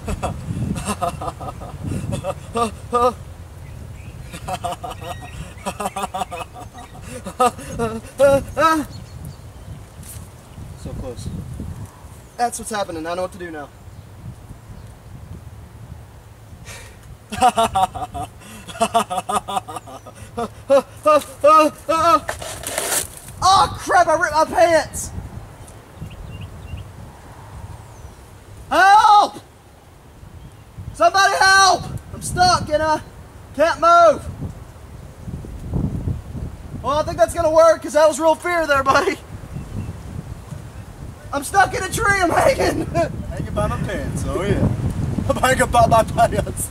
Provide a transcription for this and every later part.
So close. That's what's happening. I know what to do now. Oh crap, I ripped my pants! Help! Somebody help! I'm stuck and I can't move. Well, I think that's gonna work because that was real fear there, buddy. I'm stuck in a tree, I'm hanging! Hanging by my pants, oh yeah. I'm hanging by my pants.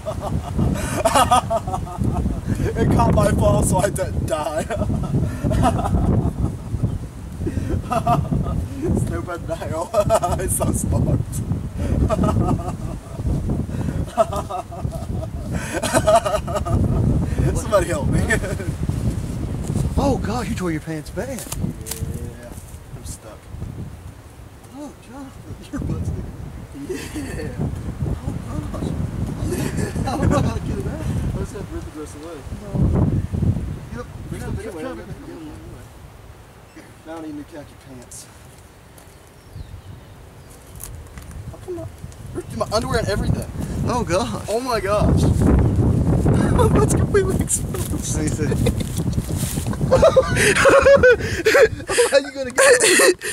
It caught my fall so I didn't die. Stupid nail. It's so smart. Somebody help me. Oh God, you tore your pants bad. Yeah, I'm stuck. Oh, Jonathan, you're busted. Yeah. Oh gosh. I don't know how to get it out. I just have to rip the dress away. Yep. Now I need new khaki pants. I put my underwear and everything. Oh gosh. Oh my gosh. That's completely exposed. Let me see. How you gonna get it?